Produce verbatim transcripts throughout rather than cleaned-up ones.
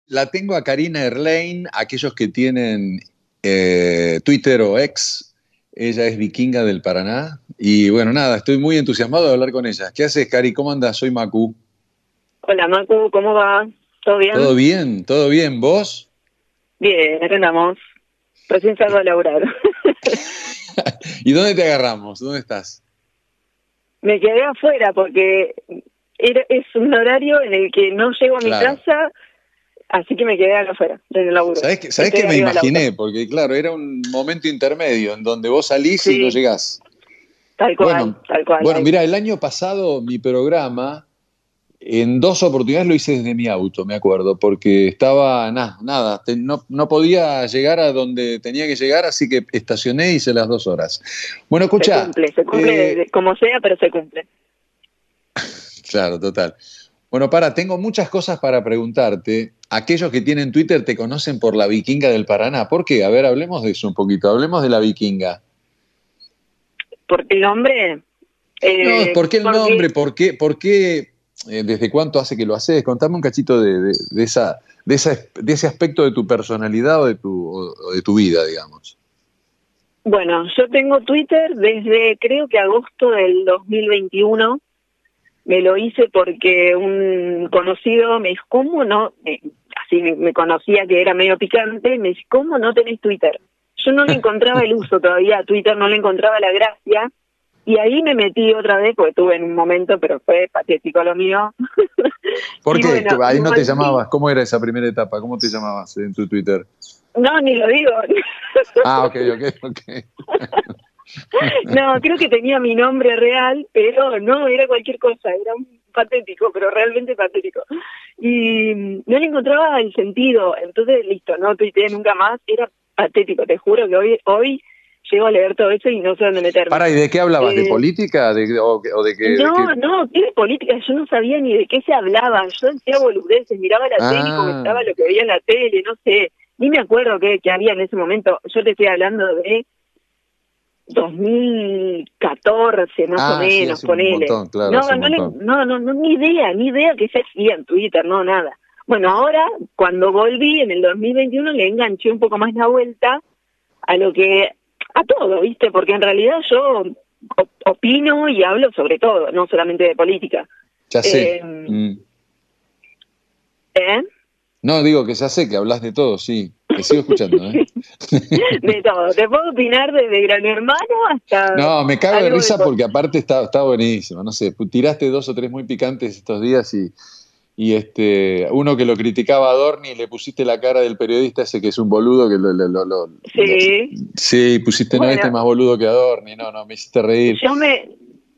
La tengo a Karina Erlein, aquellos que tienen eh, Twitter o X. Ella es vikinga del Paraná. Y bueno, nada, estoy muy entusiasmado de hablar con ella. ¿Qué haces, Cari? ¿Cómo andas? Soy Macu. Hola, Macu, ¿cómo va? ¿Todo ¿Todo bien? bien? ¿Todo bien? ¿Vos? Bien, acá andamos. Recién salgo a laburar. ¿Y dónde te agarramos? ¿Dónde estás? Me quedé afuera porque era, es un horario en el que no llego a mi Claro. casa, así que me quedé acá afuera, en el laburo. ¿Sabés qué, sabés Estoy qué me arriba del auto. imaginé? Porque claro, era un momento intermedio en donde vos salís y no Sí, llegás. tal cual, Bueno, tal cual. bueno, Ahí. mirá, el año pasado mi programa en dos oportunidades lo hice desde mi auto, me acuerdo, porque estaba, nada, nada, te- no, no podía llegar a donde tenía que llegar, así que estacioné y hice las dos horas. Bueno, Se escucha, cumple, se cumple de- eh, de- como sea, pero se cumple. claro, total. Bueno, para, tengo muchas cosas para preguntarte. Aquellos que tienen Twitter te conocen por la vikinga del Paraná. ¿Por qué? A ver, hablemos de eso un poquito, hablemos de la vikinga. Porque el nombre, No, eh, ¿por qué el nombre? porque ¿Por qué, por qué eh, desde cuánto hace que lo haces? Contame un cachito de, de- de esa, de, esa, de ese aspecto de tu personalidad o de tu, o- o de tu vida, digamos. bueno, yo tengo Twitter desde creo que agosto del dos mil veintiuno. Me lo hice porque un conocido me dijo, ¿cómo no? Eh, así me, me conocía que era medio picante, me dice, ¿cómo no tenés Twitter? Yo no le encontraba el uso todavía a Twitter, no le encontraba la gracia, y ahí me metí otra vez, porque tuve en un momento, pero fue patético lo mío. ¿Por Y qué? bueno, y Ahí no te volví, llamabas. ¿Cómo era esa primera etapa? ¿Cómo te llamabas en tu Twitter? no, ni lo digo. Ah, ok, ok, ok. No, creo que tenía mi nombre real, pero no, era cualquier cosa, era un patético, pero realmente patético. Y mm, no le encontraba el sentido, entonces listo, no tuiteé nunca más, era patético, te juro que hoy hoy llego a leer todo eso y no sé dónde meterme. Para, ¿y de qué hablabas? ¿De Eh, política? ¿De, o, o de qué? De qué? no, no, ¿qué de política? Yo no sabía ni de qué se hablaba, yo decía boludeces, miraba la tele y Ah, comentaba lo que veía en la tele, no sé, ni me acuerdo qué, qué había en ese momento, yo te estoy hablando de dos mil catorce más o ah, sí, menos, hace un ponele. montón, claro, No, hace un no, le, montón. no, no, no, ni idea, ni idea que se hacía en Twitter, no, nada. Bueno, ahora, cuando volví en el dos mil veintiuno, le enganché un poco más la vuelta a lo que, a todo, ¿viste? Porque en realidad yo op- opino y hablo sobre todo, no solamente de política. Ya sé. Eh, Mm. ¿eh? No, digo que ya sé que hablas de todo, sí. Te sigo escuchando, ¿eh? De todo. Te puedo opinar desde Gran Hermano hasta No, me cago de algo de risa porque política. aparte está, está buenísimo. No sé, tiraste dos o tres muy picantes estos días y, y este, uno que lo criticaba a Adorni, le pusiste la cara del periodista ese que es un boludo que lo, lo, lo- lo- lo- Sí. sí, pusiste no, este Bueno, es más boludo que Adorni, no, no, me hiciste reír. yo me,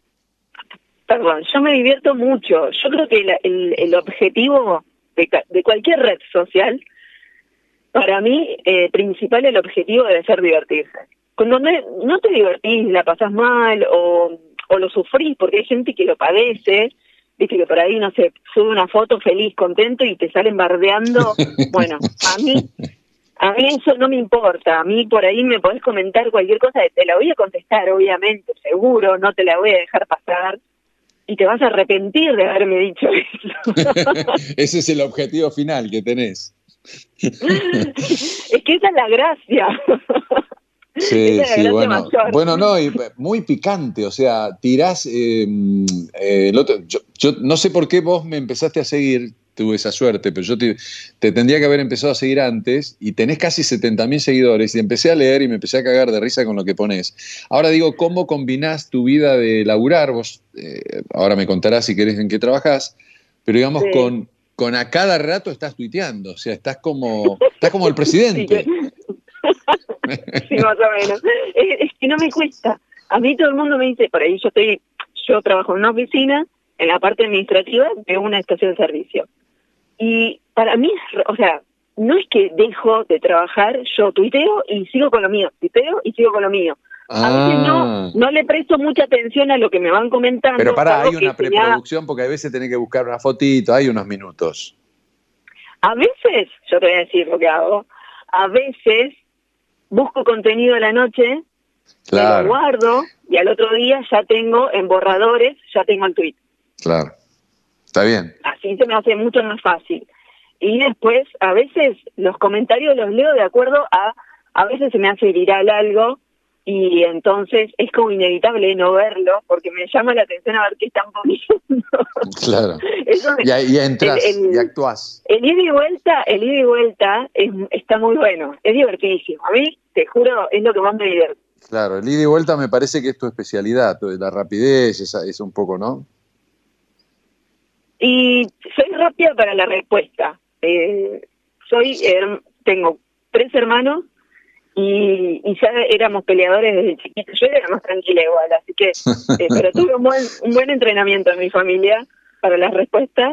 perdón, yo me divierto mucho. Yo creo que la- el, el objetivo de, ca- de cualquier red social, para mí, eh, principal, el objetivo debe ser divertirse. Cuando no, no te divertís, la pasás mal o, o lo sufrís, porque hay gente que lo padece, viste que por ahí, no sé, sube una foto feliz, contento y te salen bardeando. Bueno, a mí, a mí eso no me importa. A mí por ahí me podés comentar cualquier cosa, te la voy a contestar, obviamente, seguro, no te la voy a dejar pasar. Y te vas a arrepentir de haberme dicho eso. Ese es el objetivo final que tenés. Es que esa es la gracia. Sí, Esa es la sí, gracia bueno, mayor. bueno, no, y muy picante, o sea, tirás, eh, eh, el otro, yo, yo no sé por qué vos me empezaste a seguir, tuve esa suerte, pero yo te, te tendría que haber empezado a seguir antes y tenés casi setenta mil seguidores y empecé a leer y me empecé a cagar de risa con lo que pones. Ahora digo, ¿cómo combinás tu vida de laburar? Vos, eh, ahora me contarás si querés en qué trabajás, pero digamos, Sí. con, con a cada rato estás tuiteando, o sea, estás como, estás como el Sí, que... presidente. sí, más o menos. Es, es que no me cuesta. A mí todo el mundo me dice, por ahí yo estoy, yo trabajo en una oficina, en la parte administrativa de una estación de servicio. Y para mí, es, o sea, no es que dejo de trabajar, yo tuiteo y sigo con lo mío, tuiteo y sigo con lo mío. A veces no, Ah. no le presto mucha atención a lo que me van Pero comentando, pará, salvo hay que una se me haga. preproducción porque a veces tenés que buscar una fotito, hay unos minutos. A veces, yo te voy a decir lo que hago, a veces busco contenido a la noche, me lo Claro, guardo y al otro día ya tengo en borradores, ya tengo el tweet. claro. Está bien. Así se me hace mucho más fácil. y después a veces los comentarios los leo de acuerdo a, a veces se me hace viral algo, y entonces es como inevitable no verlo, porque me llama la atención a ver qué están poniendo. Claro. Eso me, y ahí entras el, el, y actuás. El ida y vuelta, el ida y vuelta es, está muy bueno, es divertidísimo. A mí, te juro, es lo que más me divierte. Claro, el ida y vuelta me parece que es tu especialidad, la rapidez, esa, es un poco, ¿no? Y soy rápida para la respuesta. Eh, soy, eh, tengo tres hermanos, y, y ya éramos peleadores desde chiquitos. Yo era más tranquila igual, así que, eh, pero tuve un buen, un buen entrenamiento en mi familia para las respuestas,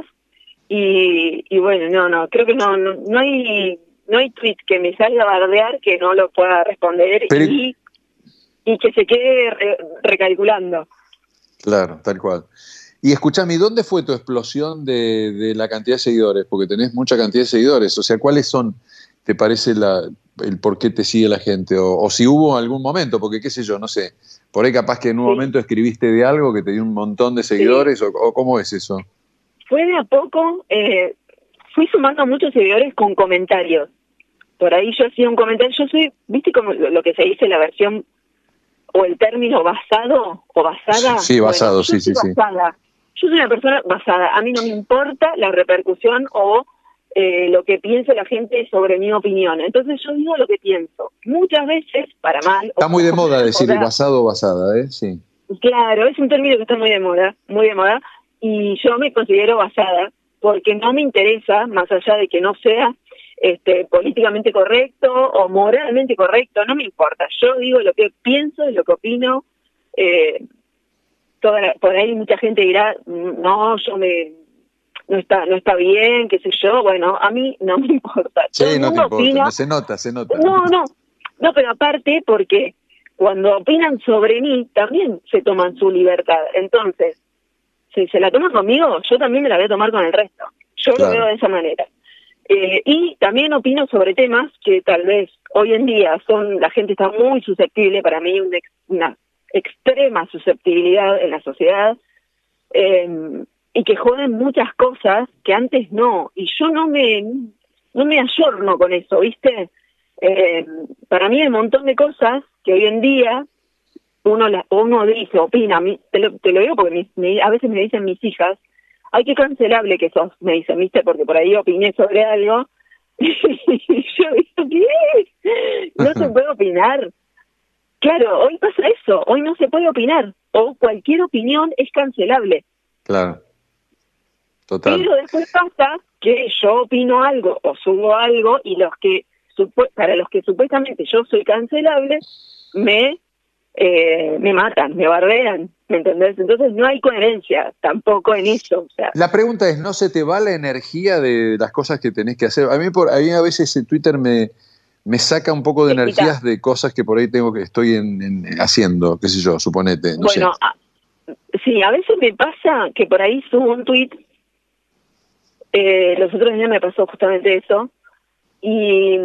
y, y bueno, no, no, creo que no, no, no hay, no hay tweet que me salga a bardear que no lo pueda responder, pero, y, y que se quede re, recalculando. Claro, tal cual. Y escúchame, ¿dónde fue tu explosión de, de la cantidad de seguidores? Porque tenés mucha cantidad de seguidores, o sea, ¿cuáles son, te parece, la, el por qué te sigue la gente? O, o si hubo algún momento, porque qué sé yo, no sé, por ahí capaz que en un sí. momento escribiste de algo que te dio un montón de seguidores, sí. o, o ¿cómo es eso? Fue de a poco, eh, fui sumando muchos seguidores con comentarios. Por ahí yo hacía un comentario, yo soy, viste como lo que se dice la versión, o el término basado, o basada. Sí, basado, bueno, sí, sí, basada. sí. Yo soy una persona basada, a mí no me importa la repercusión o eh, lo que piense la gente sobre mi opinión. Entonces yo digo lo que pienso. Muchas veces, para mal. Está o, muy de moda decir o basado o basada, ¿eh? Sí. Claro, es un término que está muy de moda, muy de moda, y yo me considero basada porque no me interesa, más allá de que no sea este, políticamente correcto o moralmente correcto, no me importa. Yo digo lo que pienso y lo que opino. Eh, toda la, por ahí mucha gente dirá, no, yo me... no está no está bien, qué sé yo. Bueno, a mí no me importa. Sí, Todo el no mundo te importa, opina. no, se nota, se nota. No, no, no, pero aparte porque cuando opinan sobre mí también se toman su libertad. Entonces, si se la toman conmigo, yo también me la voy a tomar con el resto. Yo claro. lo veo de esa manera. Eh, y también opino sobre temas que tal vez hoy en día son, la gente está muy susceptible, para mí una, una extrema susceptibilidad en la sociedad, eh, y que joden muchas cosas que antes no, y yo no me no me ayorno con eso, ¿viste? Eh, para mí hay un montón de cosas que hoy en día uno la, uno dice, opina, te lo, te lo digo porque me, me, a veces me dicen mis hijas, ay, qué cancelable que sos, me dicen, ¿viste? Porque por ahí opiné sobre algo, y yo digo, ¿qué? No se puede opinar. Claro, hoy pasa eso, hoy no se puede opinar, o cualquier opinión es cancelable. Claro, total. Pero después pasa que yo opino algo o subo algo y los que para los que supuestamente yo soy cancelable me eh, me matan, me bardean, ¿me entendés? Entonces no hay coherencia tampoco en eso. O sea, la pregunta es, ¿no se te va la energía de las cosas que tenés que hacer? A mí, por, a mí a veces en Twitter me, me saca un poco de te energías quita. de cosas que por ahí tengo que estoy en, en, haciendo, qué sé yo, suponete, no bueno, sé. A, sí, a veces me pasa que por ahí subo un tweet, eh, los otros días me pasó justamente eso, y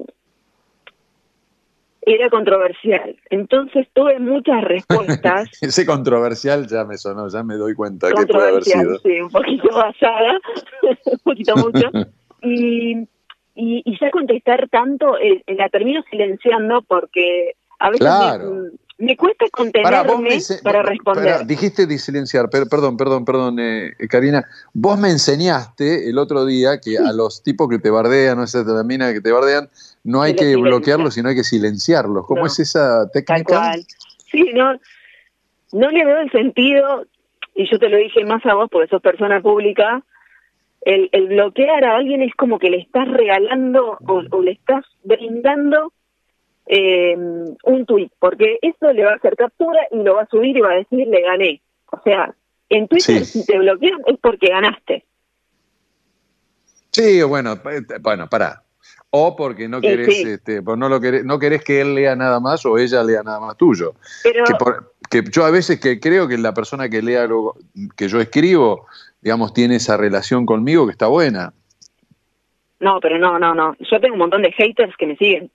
era controversial. Entonces tuve muchas respuestas. Ese controversial ya me sonó, ya me doy cuenta que puede haber sido. Sí, un poquito basada, un poquito mucho. Y, y, y ya contestar tanto, eh, la termino silenciando porque a veces claro. me, me cuesta contenerme para, me para responder. Para, dijiste de silenciar, pero, perdón, perdón, perdón, eh, Karina. Vos me enseñaste el otro día que a los tipos que te bardean, no sé, la mina que te bardean, no hay que bloquearlos, sino hay que silenciarlos. ¿Cómo no, es esa técnica? Tal cual. Sí, no, no le veo el sentido, y yo te lo dije más a vos porque sos persona pública, el, el bloquear a alguien es como que le estás regalando o, o le estás brindando eh, un tuit, porque eso le va a hacer captura y lo va a subir y va a decir, le gané. O sea, en Twitter sí. Si te bloquean es porque ganaste. Sí, bueno, bueno, pará. O porque no querés, sí. este, no, lo querés, no querés que él lea nada más o ella lea nada más tuyo. Pero, que, por, que yo a veces que creo que la persona que lea lo que yo escribo, digamos, tiene esa relación conmigo que está buena. No, pero no, no, no. Yo tengo un montón de haters que me siguen.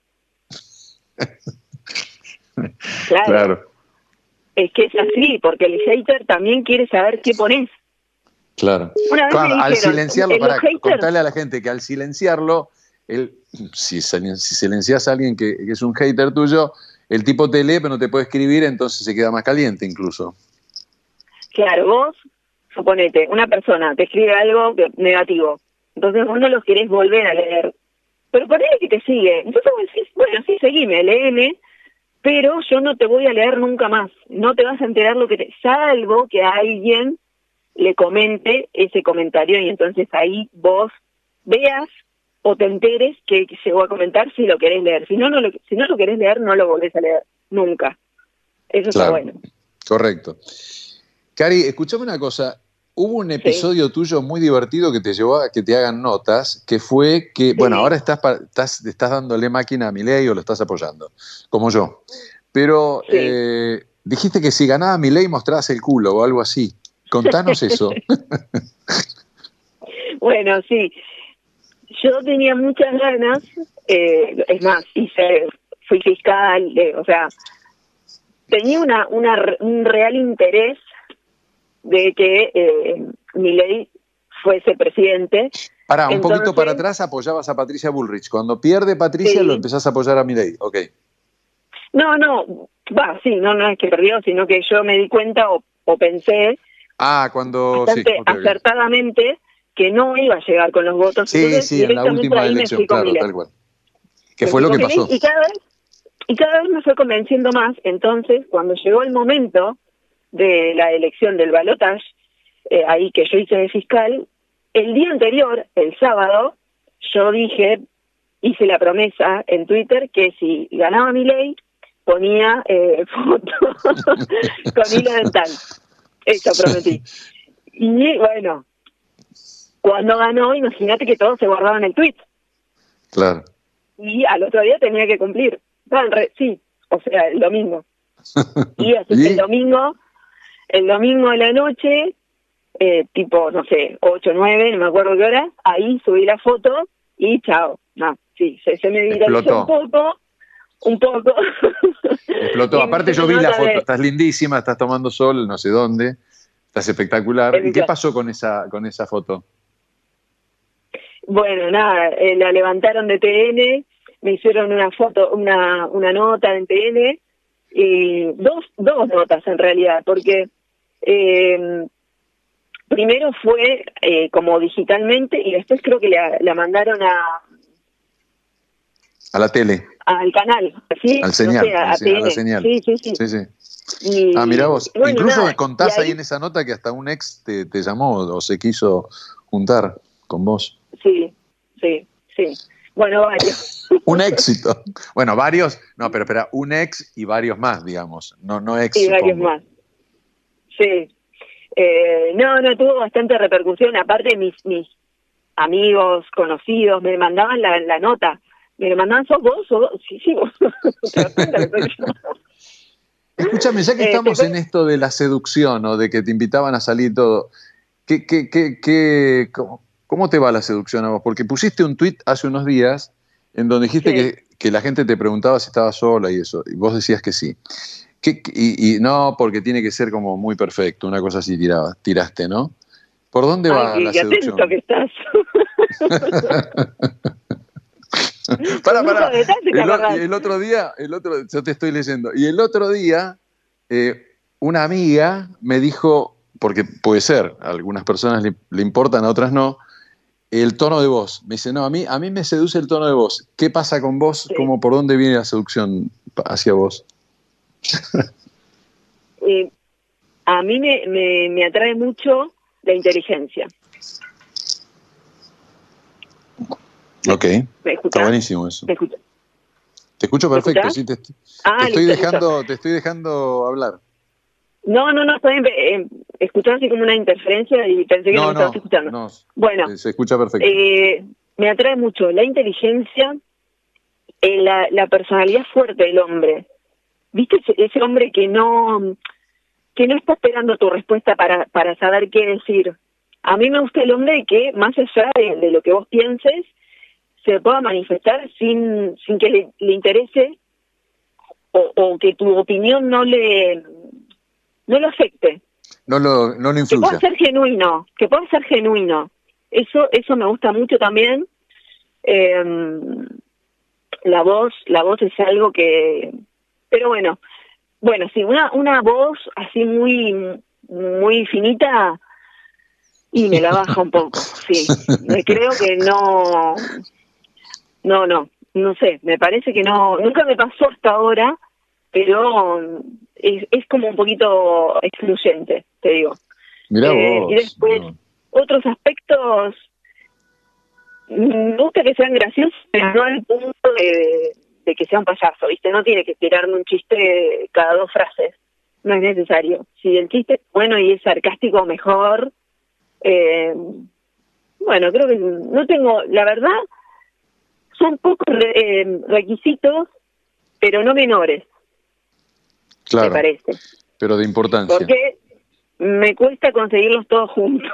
Claro. claro. Es que es así, porque el hater también quiere saber qué pones. Claro. Una vez Claro, me al dijeron, silenciarlo, eh, los para haters- contarle a la gente que al silenciarlo, el, si, si silencias a alguien que, que es un hater tuyo, el tipo te lee pero no te puede escribir, entonces se queda más caliente incluso. Claro, vos, suponete, una persona te escribe algo que- negativo, entonces vos no lo querés volver a leer, pero por ahí que te sigue, entonces vos decís, bueno, sí, seguime, léeme, pero yo no te voy a leer nunca más, no te vas a enterar lo que te... salvo que a alguien le comente ese comentario y entonces ahí vos veas o te enteres que llegó a comentar si lo querés leer, si no, no lo, si no lo querés leer, no lo volvés a leer, nunca. Eso Claro, está bueno. correcto. Cari, escuchame una cosa. Hubo un episodio sí. tuyo muy divertido que te llevó a que te hagan notas, que fue que, sí. bueno, ahora estás, estás, estás dándole máquina a Milei o lo estás apoyando, como yo. Pero sí. eh, dijiste que si ganaba Milei mostrabas el culo o algo así. Contanos eso. Bueno, sí. Yo tenía muchas ganas, eh, es más, hice, fui fiscal, eh, o sea, tenía una, una un real interés de que eh, Milei fuese presidente. Pará, un Entonces, poquito para atrás apoyabas a Patricia Bullrich. Cuando pierde Patricia, sí. lo empezás a apoyar a Milei. Ok. No, no, va, sí, no, no es que perdió, sino que yo me di cuenta o, o pensé ah, cuando, bastante sí, okay, acertadamente okay. que no iba a llegar con los votos. Sí, Entonces, sí, en la última elección, claro, tal cual. Que me fue lo que pasó. Y cada vez, y cada vez me fue convenciendo más. Entonces, cuando llegó el momento de la elección del balotaje, eh, ahí que yo hice de fiscal, el día anterior, el sábado, yo dije, hice la promesa en Twitter que si ganaba Milei, ponía eh, fotos con hilo dental. Eso prometí. Y bueno, cuando ganó, imagínate que todos se guardaban el tweet. Claro. Y al otro día tenía que cumplir. Sí, o sea, el domingo. Y así ¿Y? el domingo, el domingo de la noche, eh, tipo, no sé, ocho, nueve, no me acuerdo qué hora, ahí subí la foto y chao. No, sí, se, se me viralizó un poco, un poco. Explotó. Aparte yo vi la foto, de... estás lindísima, estás tomando sol, no sé dónde, estás espectacular. ¿Y qué pasó con esa, con esa foto? Bueno, nada, eh, la levantaron de T N, me hicieron una foto, una, una nota en T N, y dos, dos notas en realidad, porque eh, primero fue eh, como digitalmente y después creo que la, la mandaron a... A la tele. Al canal, ¿sí? Al señal, no sé, a, a, a la señal. Sí, sí, sí. sí, sí. Y, ah, mirá vos. bueno, Incluso nada, me contás ahí... ahí en esa nota que hasta un ex te, te llamó o se quiso juntar con vos. Sí, sí, sí. Bueno, varios. Un éxito. Bueno, varios, no, pero espera, un ex y varios más, digamos. No, no ex. Y supongo. varios más. Sí. Eh, no, no, tuvo bastante repercusión. Aparte, mis, mis amigos, conocidos, me mandaban la, la nota. Me lo mandaban, ¿sos vos? ¿Sos vos? Sí, sí, vos. ¿Te das cuenta que soy yo? Escúchame, ya que estamos eh, en esto de la seducción o de que te invitaban a salir todo, ¿qué, qué, qué, qué, cómo, ¿cómo te va la seducción a vos? Porque pusiste un tuit hace unos días en donde dijiste sí. que, que la gente te preguntaba si estabas sola y eso, y vos decías que sí. ¿Qué, y, y no, porque tiene que ser como muy perfecto, una cosa así tiraba, tiraste, ¿no? ¿Por dónde va Ay, la qué seducción? atento que estás. Pará, pará. El, el otro día, el otro, yo te estoy leyendo, y el otro día eh, una amiga me dijo, porque puede ser, a algunas personas le, le importan, a otras no, el tono de voz. Me dice, no, a mí, a mí me seduce el tono de voz. ¿Qué pasa con vos? Sí. ¿Cómo, ¿Por dónde viene la seducción hacia vos? eh, a mí me, me, me atrae mucho la inteligencia. Ok, está buenísimo eso. ¿Me escuchas? Te escucho perfecto, sí, te, ah, te, estoy listo, dejando, listo. te estoy dejando hablar. No, no, no, estoy eh, escuchando así como una interferencia y pensé que no, no me estabas escuchando. No, bueno, se escucha perfecto. Eh, me atrae mucho la inteligencia, eh, la, la personalidad fuerte del hombre. ¿Viste ese, ese hombre que no que no está esperando tu respuesta para, para saber qué decir? A mí me gusta el hombre que, más allá de, de lo que vos pienses, se pueda manifestar sin, sin que le, le interese o, o que tu opinión no le no le afecte. No lo, no lo Que influya. pueda ser genuino, que pueda ser genuino. Eso, eso me gusta mucho también. Eh, la voz, la voz es algo que, pero bueno, bueno, sí, una, una voz así muy, muy finita y me la baja un poco, sí. Me creo que no, no, no, no sé, me parece que no, nunca me pasó hasta ahora, pero es, es como un poquito excluyente, te digo. Mirá Eh, y vos. después, No. otros aspectos, me gusta que sean graciosos, pero no al punto de, de que sea un payaso, ¿viste? No tiene que tirarme un chiste cada dos frases, no es necesario. Si el chiste es bueno y es sarcástico, mejor. Eh, bueno, creo que no tengo, la verdad, son pocos re- eh, requisitos, pero no menores, me Claro, parece. pero de importancia. Porque me cuesta conseguirlos todos juntos.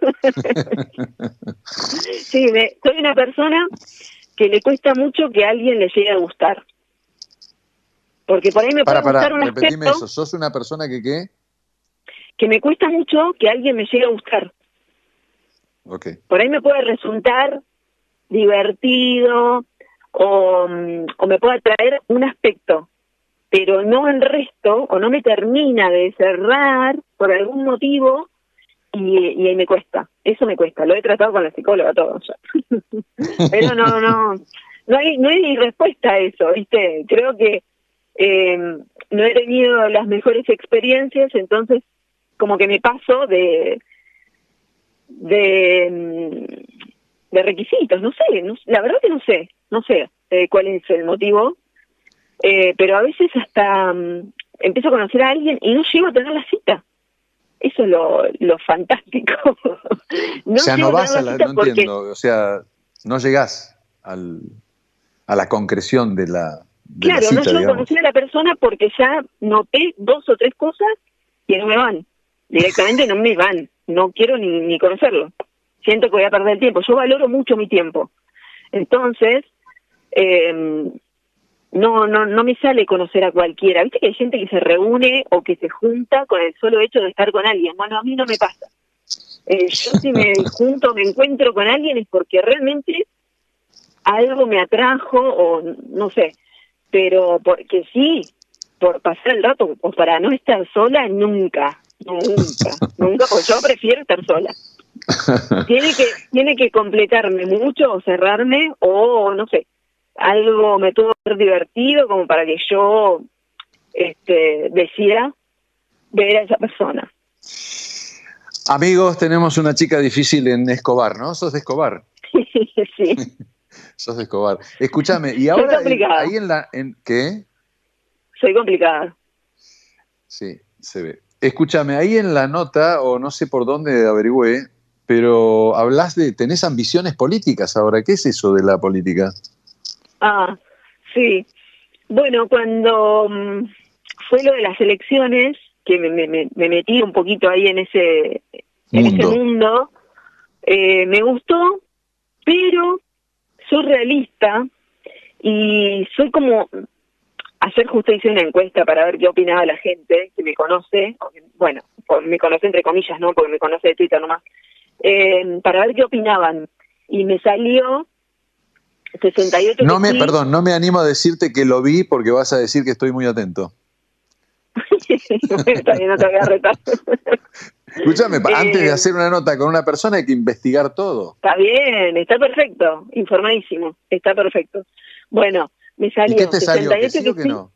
Sí, me, soy una persona que le cuesta mucho que a alguien le llegue a gustar. Porque por ahí me puede Para, para, gustar un repetime aspecto eso. ¿Sos una persona que qué? que me cuesta mucho que a alguien me llegue a gustar. Ok. Por ahí me puede resultar divertido o, mm, o me puede atraer un aspecto, pero no el resto, o no me termina de cerrar por algún motivo y, y ahí me cuesta. Eso me cuesta. Lo he tratado con la psicóloga todo ya. Pero no, no, no hay, no hay respuesta a eso, ¿viste? Creo que eh, no he tenido las mejores experiencias, entonces como que me paso de de, mm, de requisitos, no sé, no, la verdad que no sé, no sé eh, cuál es el motivo, eh, pero a veces hasta mm, empiezo a conocer a alguien y no llego a tener la cita. Eso es lo, lo fantástico. No O sea, llego no a tener vas a la la, cita no porque, entiendo, o sea, no llegás al, a la concreción de la, de la claro, no cita, llego a digamos. conocer a la persona porque ya noté dos o tres cosas que no me van. Directamente no me van. No quiero ni, ni conocerlo. Siento que voy a perder el tiempo. Yo valoro mucho mi tiempo. Entonces, eh, no, no, no me sale conocer a cualquiera. Viste que hay gente que se reúne o que se junta con el solo hecho de estar con alguien. Bueno, a mí no me pasa. Eh, yo si me junto, me encuentro con alguien es porque realmente algo me atrajo o no sé, pero porque sí, por pasar el rato o para no estar sola, nunca, nunca, nunca, porque yo prefiero estar sola. Tiene que, tiene que completarme mucho o cerrarme o no sé, algo me tuvo que ser divertido como para que yo este, decida ver a esa persona. Amigos, tenemos una chica difícil en Escobar, ¿no? Sos de Escobar. Sí, Sos de Escobar. Escúchame, y soy ahora en- complicada, ahí en la... En, ¿qué? soy complicada. Sí, se ve. Escúchame, ahí en la nota, o no sé por dónde averigüé, pero hablas de, tenés ambiciones políticas ahora. ¿Qué es eso de la política? Ah, sí. Bueno, cuando mm, fue lo de las elecciones, que me, me, me metí un poquito ahí en ese, en ese Mundo. mundo, eh, me gustó, pero soy realista y soy como, ayer justo hice una encuesta para ver qué opinaba la gente que me conoce, o que, bueno, o me conoce entre comillas, ¿no? Porque me conoce de Twitter nomás, eh, para ver qué opinaban. Y me salió sesenta y ocho No que me, sí. perdón, no me animo a decirte que lo vi porque vas a decir que estoy muy atento. Está bien, no te voy a retar. Escúchame, pa- antes de Eh, hacer una nota con una persona hay que investigar todo. Está bien, está perfecto, informadísimo, está perfecto. Bueno, me ¿Y salió qué te salió? ¿Que sesenta y ocho sí que o que sí, no?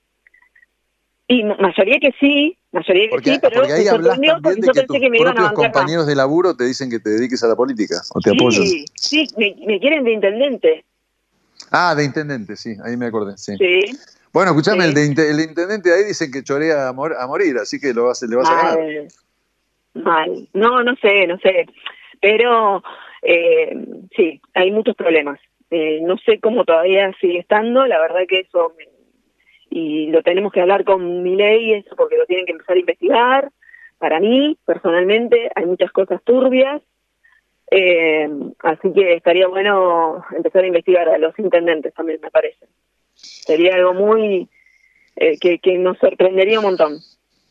y mayoría que sí, mayoría que Porque, sí, pero porque me ahí hablas sorprendió también porque de yo que pensé tus que me iban a propios bancar más. compañeros de laburo te dicen que te dediques a la política o te apoyan. Sí, sí, me, me quieren de intendente, Ah, de intendente, sí, ahí me acordé, sí. sí, Bueno, escúchame, el, sí, de, inte- el de intendente ahí dicen que chorea a, mor- a morir, así que lo vas, le vas a ganar. mal, mal, no, no sé, no sé, pero eh, sí, hay muchos problemas. Eh, no sé cómo todavía sigue estando, la verdad que eso me, y lo tenemos que hablar con Milei, eso porque lo tienen que empezar a investigar. Para mí, personalmente, hay muchas cosas turbias, eh, así que estaría bueno empezar a investigar a los intendentes también, me parece. Sería algo muy, eh, que, que nos sorprendería un montón.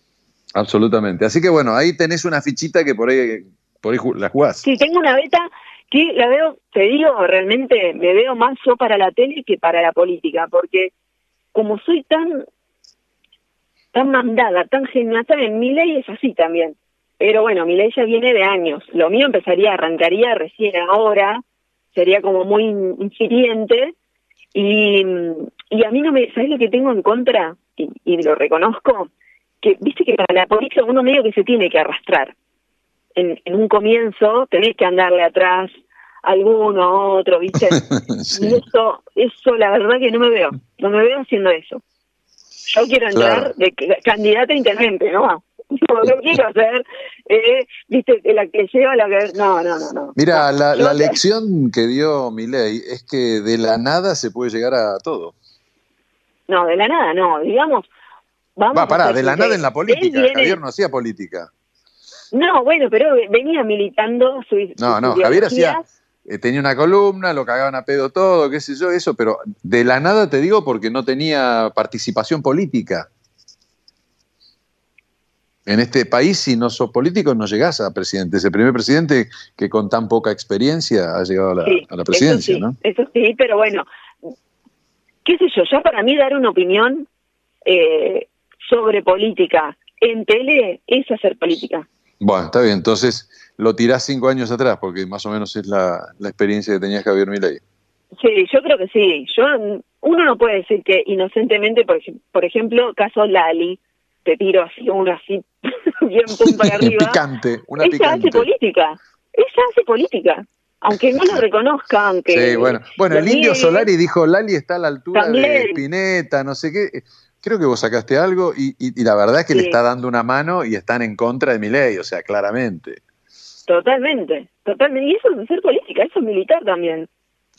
Absolutamente. Así que bueno, ahí tenés una fichita que por ahí, por ahí la jugás. Sí, tengo una beta que la veo, te digo, realmente me veo más yo para la tele que para la política, porque como soy tan tan mandada, tan genial, en mi ley es así también. Pero bueno, mi ley ya viene de años. Lo mío empezaría, arrancaría recién ahora, sería como muy incipiente. Y, y a mí no me, ¿sabes lo que tengo en contra? Y, y lo reconozco, que viste que para la política uno medio que se tiene que arrastrar. En, en un comienzo tenés que andarle atrás a alguno, otro, ¿viste? Sí. Y eso, eso la verdad que no me veo, no me veo haciendo eso. Yo quiero entrar claro. de candidata a intendente, ¿no? No, no quiero ser, eh, viste, la que lleva la que... No, no, no. no. Mira, no, la, yo, la lección que dio Milei es que de la nada se puede llegar a todo. No, de la nada, no. Digamos, vamos Va, pará, a de la nada en la política. Viene... Javier no hacía política. No, bueno, pero venía militando su No, no, Javier hacía... Eh, tenía una columna, lo cagaban a pedo todo, qué sé yo, eso, pero de la nada te digo porque no tenía participación política. En este país, si no sos político, no llegás a presidente. Es el primer presidente que con tan poca experiencia ha llegado a la, sí, a la presidencia, eso sí, ¿no? Eso sí, pero bueno, qué sé yo, ya para mí dar una opinión eh, sobre política en tele es hacer política. Bueno, está bien, entonces lo tirás cinco años atrás, porque más o menos es la, la experiencia que tenía Javier Milei. Sí, yo creo que sí. Yo Uno no puede decir que inocentemente, por, por ejemplo, caso Lali, te tiro así, uno así, bien pum para arriba. Picante, una ella picante. hace política, ella hace política, aunque no lo reconozca, aunque... Sí, bueno, bueno el Indio Solari dijo, Lali está a la altura también de Spinetta, no sé qué. Creo que vos sacaste algo y, y, y la verdad es que sí. Le está dando una mano y están en contra de Milei, o sea, claramente. Totalmente, totalmente. Y eso es hacer política, eso es militar también.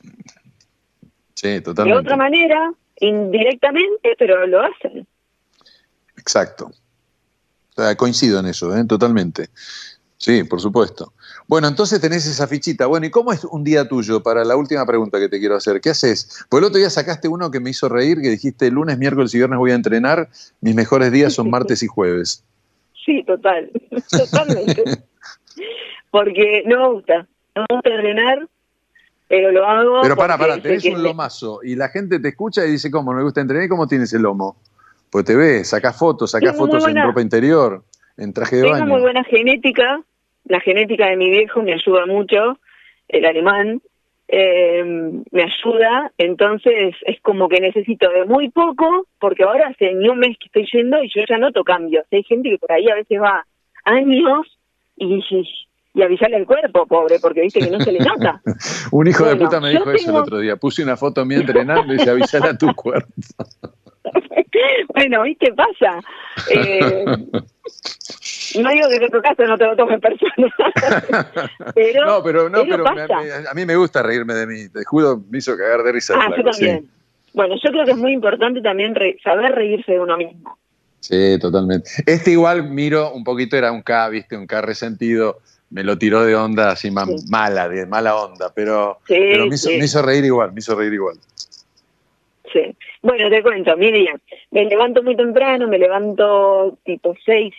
Sí, totalmente. De otra manera, indirectamente, pero lo hacen. Exacto. O sea, coincido en eso, ¿eh? Totalmente. Sí, por supuesto. Bueno, entonces tenés esa fichita. Bueno, ¿y cómo es un día tuyo? Para la última pregunta que te quiero hacer. ¿Qué haces? Pues el otro día sacaste uno que me hizo reír, que dijiste lunes, miércoles y viernes voy a entrenar, mis mejores días son martes y jueves. Sí, total. Totalmente. Porque no me gusta. No me gusta entrenar, pero lo hago. Pero pará, pará, tenés un lomazo y la gente te escucha y dice, ¿cómo no me gusta entrenar? ¿Y cómo tienes el lomo? Pues te ves, sacás fotos, sacás Tengo fotos buena, en ropa interior, en traje de tengo baño. Tengo muy buena genética, la genética de mi viejo me ayuda mucho, el alemán, eh, me ayuda, entonces es como que necesito de muy poco, porque ahora hace ni un mes que estoy yendo y yo ya noto cambios. Hay gente que por ahí a veces va años y, y avisarle al cuerpo, pobre, porque viste que no se le nota. Un hijo bueno, de puta me dijo tengo... eso el otro día, puse una foto mía entrenando y dice avisale a tu cuerpo. Bueno, ¿viste? Pasa. Eh, no digo que en tu caso no te lo tomes personal. pero, no, pero, no, pero, pero me, me, a mí me gusta reírme de mí. Te juro, me hizo cagar de risa. Ah, flaco, yo también. Sí. Bueno, yo creo que es muy importante también re saber reírse de uno mismo. Sí, totalmente. Este igual, miro, un poquito era un K, viste, un K resentido. Me lo tiró de onda así sí. mala, de mala onda, pero, sí, pero me, hizo, sí. me hizo reír igual, me hizo reír igual. Sí. Bueno, te cuento, mi día. Me levanto muy temprano, me levanto tipo seis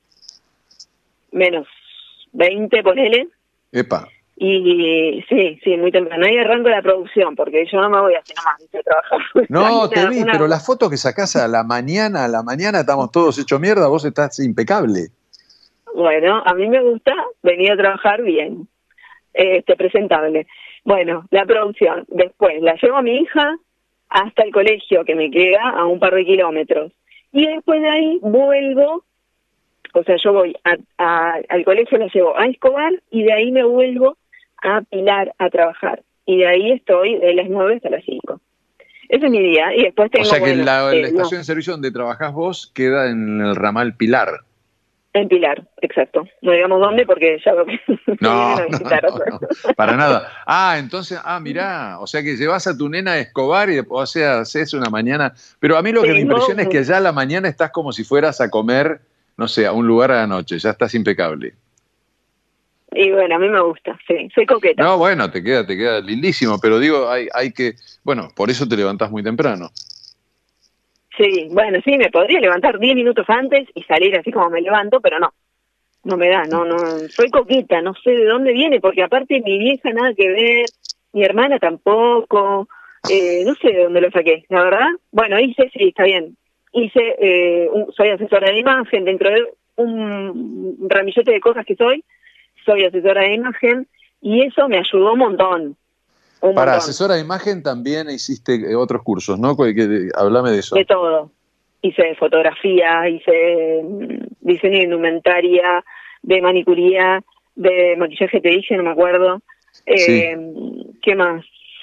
menos veinte, ponele. Epa. Y sí, sí, muy temprano. Ahí arranco la producción, porque yo no me voy así nomás, ¿viste? Trabajar. No, una, te vi, una... pero las fotos que sacás a la mañana, a la mañana estamos todos hechos mierda, vos estás impecable. Bueno, a mí me gusta venir a trabajar bien, este, presentable. Bueno, la producción. Después la llevo a mi hija hasta el colegio, que me queda a un par de kilómetros. Y después de ahí vuelvo, o sea, yo voy a, a, al colegio, la llevo a Escobar, y de ahí me vuelvo a Pilar a trabajar. Y de ahí estoy de las nueve hasta las cinco. Ese es mi día. Y después tengo, o sea que bueno, la, eh, la estación no. de servicio donde trabajás vos queda en el ramal Pilar. En Pilar, exacto. No digamos dónde porque ya lo que no, a visitar. No, no, no, para nada. Ah, entonces, ah, mirá, o sea que llevas a tu nena a Escobar y, o sea, haces una mañana. Pero a mí lo que sí, me impresiona no, es que allá a la mañana estás como si fueras a comer, no sé, a un lugar a la noche, ya estás impecable. Y bueno, a mí me gusta, sí, soy coqueta. No, bueno, te queda, te queda lindísimo, pero digo, hay, hay que, bueno, por eso te levantás muy temprano. Sí, bueno, sí, me podría levantar diez minutos antes y salir así como me levanto, pero no, no me da, no, no, soy coqueta, no sé de dónde viene, porque aparte mi vieja nada que ver, mi hermana tampoco, eh, no sé de dónde lo saqué, la verdad. Bueno, hice, sí, está bien, hice, eh, un, soy asesora de imagen, dentro de un ramillete de cosas que soy, soy asesora de imagen, y eso me ayudó un montón. Un Para montón. asesora de imagen también hiciste otros cursos, ¿no? Que, que, háblame de eso. De todo. Hice fotografía, hice diseño de indumentaria, de manicuría, de maquillaje, te dije, no me acuerdo. Eh, sí. ¿Qué más?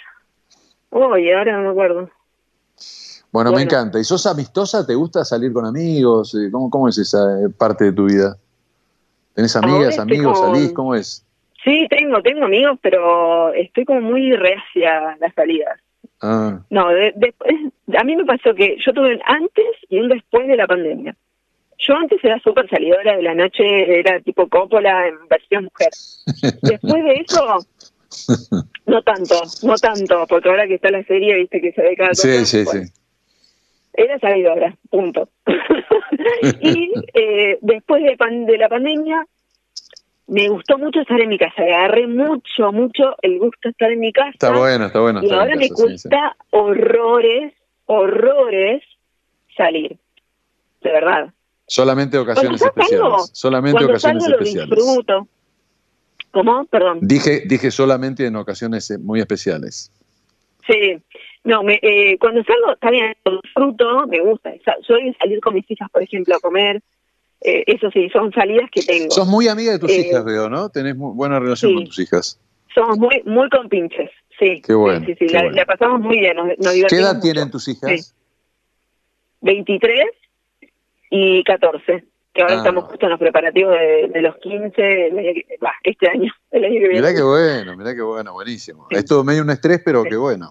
Uy, oh, ahora no me acuerdo. Bueno, bueno, me encanta. ¿Y sos amistosa? ¿Te gusta salir con amigos? ¿Cómo, cómo es esa parte de tu vida? ¿Tenés amigas, amigos, con... salís? ¿Cómo es? Sí, tengo, tengo amigos, pero estoy como muy reacia a las salidas. Ah. No, de, de, a mí me pasó que yo tuve un antes y un después de la pandemia. Yo antes era súper salidora de la noche, era tipo Coppola en versión mujer. Después de eso, no tanto, no tanto, porque ahora que está la serie, viste que se ve cada cosa. Sí, sí, bueno, sí. Era salidora, punto. Y eh, después de, pan, de la pandemia, me gustó mucho estar en mi casa, agarré mucho, mucho el gusto de estar en mi casa. Está bueno, está bueno. Y ahora en me casa, cuesta sí, sí. horrores, horrores salir, de verdad. Solamente ocasiones cuando especiales. Salgo, solamente cuando ocasiones salgo especiales. Lo disfruto. ¿Cómo? Perdón. Dije, dije solamente en ocasiones muy especiales. Sí. No, me, eh, cuando salgo, está bien, lo disfruto, me gusta. Soy salir con mis hijas, por ejemplo, a comer. Eh, eso sí, son salidas que tengo. Sos muy amiga de tus eh, hijas, veo, ¿no? Tenés muy buena relación sí, con tus hijas. Somos muy muy compinches, sí. Qué bueno. Sí, sí, sí. Qué La, bueno. la pasamos muy bien, nos, nos divertimos ¿Qué edad mucho. tienen tus hijas? Sí. veintitrés y catorce. Que ahora ah, estamos justo en los preparativos de, de los quince, el año que, bah, este año, el año que viene. Mirá qué bueno, mirá qué bueno, buenísimo. Sí. Es todo medio un estrés, pero sí. qué bueno.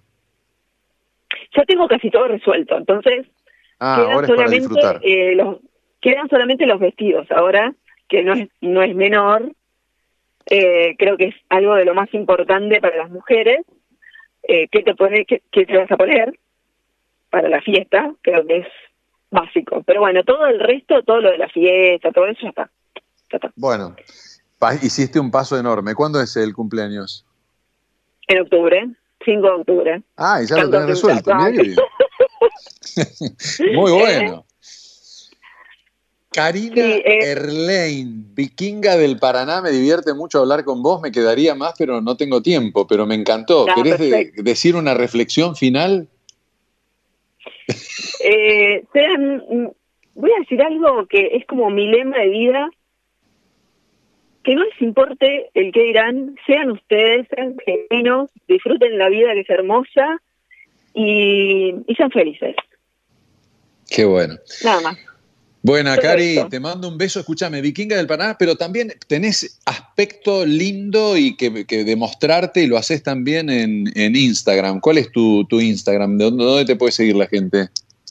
Ya tengo casi todo resuelto, entonces ah, quedan ahora es solamente para disfrutar. Eh, los quedan solamente los vestidos ahora, que no es no es menor. Eh, creo que es algo de lo más importante para las mujeres. Eh, ¿qué te pones, qué, qué te vas a poner para la fiesta? Creo que es básico. Pero bueno, todo el resto, todo lo de la fiesta, todo eso ya está. Ya está. Bueno, hiciste un paso enorme. ¿Cuándo es el cumpleaños? En octubre, cinco de octubre. Ah, y ya lo tenés resuelto. Mirá qué bien. Muy bueno. Karina sí, eh, Erlein, vikinga del Paraná, me divierte mucho hablar con vos, me quedaría más, pero no tengo tiempo, pero me encantó. Ah, ¿Querés de, decir una reflexión final? Eh, sean, voy a decir algo que es como mi lema de vida, que no les importe el que dirán, sean ustedes, sean genuinos, disfruten la vida que es hermosa y, y sean felices. Qué bueno. Nada más. Bueno, Todo Cari, esto. te mando un beso, escúchame, vikinga del Paraná, pero también tenés aspecto lindo y que, que demostrarte y lo haces también en, en Instagram. ¿Cuál es tu, tu Instagram? ¿De dónde, dónde te puede seguir la gente?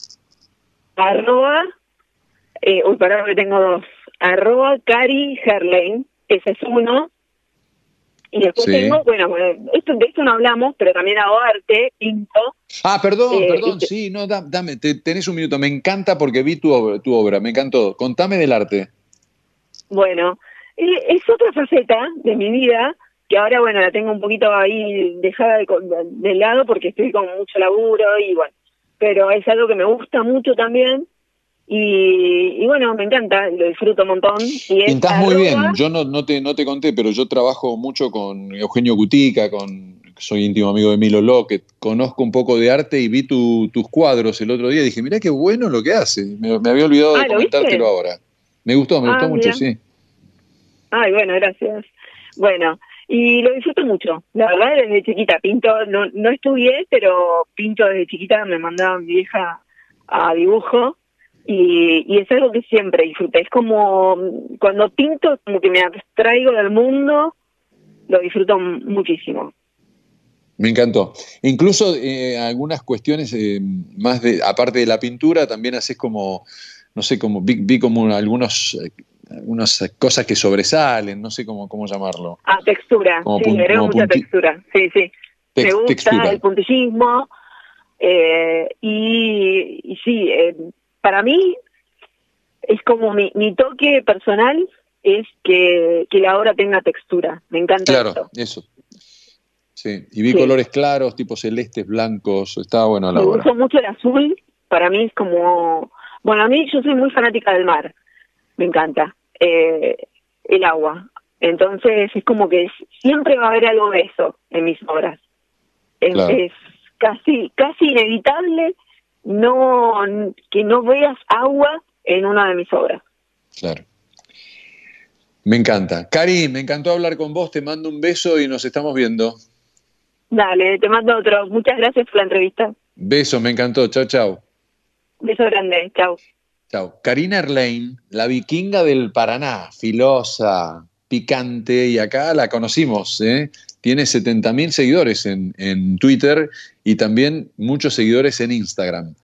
Arroba, eh, uy, pará que tengo dos, arroba Cari Herlein, ese es uno, y después sí. tengo, bueno, esto, de esto no hablamos, pero también hago arte, pinto. Ah, perdón, eh, perdón, te... sí, no, da, dame, te, tenés un minuto, me encanta porque vi tu obra, tu obra, me encantó. Contame del arte. Bueno, eh, es otra faceta de mi vida, que ahora, bueno, la tengo un poquito ahí dejada de, de, de lado porque estoy con mucho laburo y bueno, pero es algo que me gusta mucho también. Y, y bueno, me encanta, lo disfruto un montón. Y Pintás muy bien, yo no, no, te, no te conté, pero yo trabajo mucho con Eugenio Cutica, con, soy íntimo amigo de Milo Lockett, conozco un poco de arte y vi tu, tus cuadros el otro día y dije, mirá qué bueno lo que hace, me, me había olvidado ah, de comentártelo ahora. Me gustó, me ah, gustó mucho, mira. sí. Ay, bueno, gracias. Bueno, y lo disfruto mucho, la verdad desde chiquita, pinto, no, no estudié, pero pinto desde chiquita, me mandaba mi vieja a dibujo. Y, y es algo que siempre disfruté. Es como cuando pinto, como que me abstraigo del mundo, lo disfruto muchísimo. Me encantó. Incluso eh, algunas cuestiones eh, más de, aparte de la pintura, también haces como, no sé, como vi, vi como algunos, eh, algunas cosas que sobresalen, no sé cómo, cómo llamarlo. Ah, textura, como sí, pun, le agrego como mucha punti, textura, sí, sí. Tex, Me gusta textura. el puntillismo. Eh, y, y sí, eh, para mí es como mi, mi toque personal es que, que la obra tenga textura. Me encanta Claro, eso. eso. Sí, y vi Sí. colores claros, tipo celestes, blancos, estaba bueno la Me obra. gustó mucho el azul, para mí es como... Bueno, a mí yo soy muy fanática del mar, me encanta eh, el agua. Entonces es como que siempre va a haber algo de eso en mis obras. Es, Claro. es casi casi inevitable no que no veas agua en una de mis obras. Claro. Me encanta. Cari, me encantó hablar con vos, te mando un beso y nos estamos viendo. Dale, te mando otro. Muchas gracias por la entrevista. Beso, me encantó. Chao, chao. Beso grande. Chao. Chao. Karina Erlein, la vikinga del Paraná, filosa, picante, y acá la conocimos, ¿eh? Tiene setenta mil seguidores en, en Twitter y también muchos seguidores en Instagram.